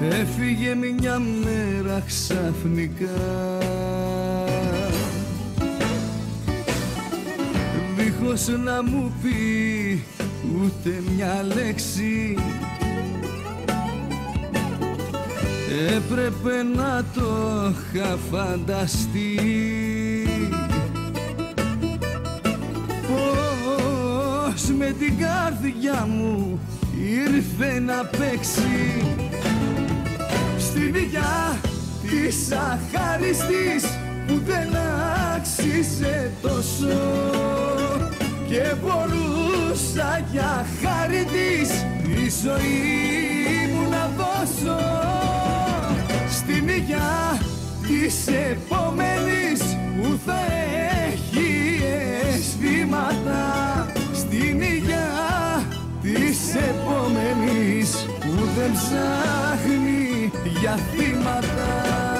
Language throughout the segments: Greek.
Έφυγε μια μέρα ξαφνικά, δίχως να μου πει ούτε μια λέξη. Έπρεπε να το είχα φανταστεί, πως με την καρδιά μου ήρθε να παίξει. Στη δικιά της αχάριστης που δεν άξιζε τόσο, και μπορούσα για χάρη της τη ζωή μου να δώσω. Στην υγειά της επόμενης που θα έχει αισθήματα, στην υγειά της επόμενης που δεν ψάχνει για θύματα.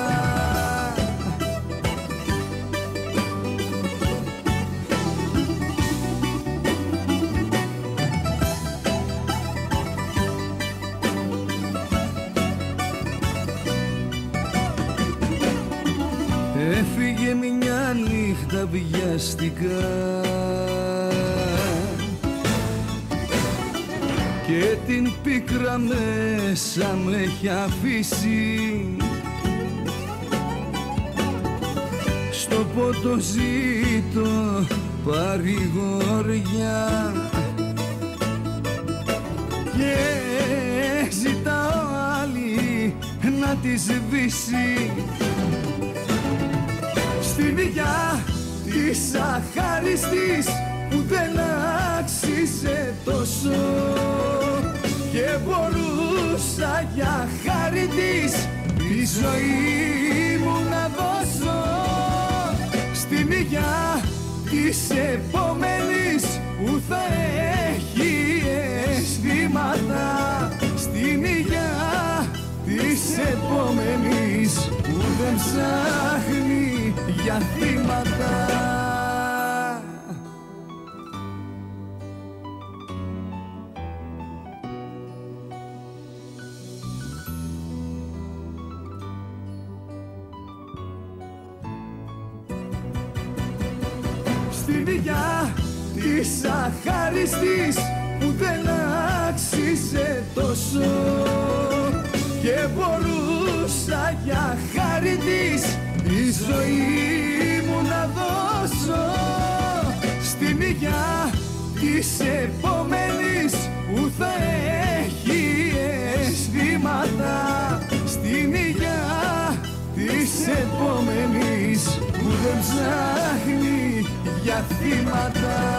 Έφυγε μια νύχτα βιαστικά και την πίκρα μέσα με έχει αφήσει. Στο ποτό ζήτω παρηγοριά και ζητάω άλλη να τη σβήσει. Στην δικιά της αχάριστης που δεν άξιζε τόσο, και μπορούσα για χάρη της τη ζωή μου να δώσω. Στην υγειά της επόμενης που θα έχει αισθήματα, στην υγειά της επόμενης που δεν ψάχνει για θύματα. Στην δικιά της αχάριστης που δεν άξιζε τόσο, και μπορούσα για χάρη της τη ζωή μου να δώσω. Στην υγειά της επόμενης που θα έχει αισθήματα, στην υγειά της επόμενης που δεν ψάχνει για θύματα.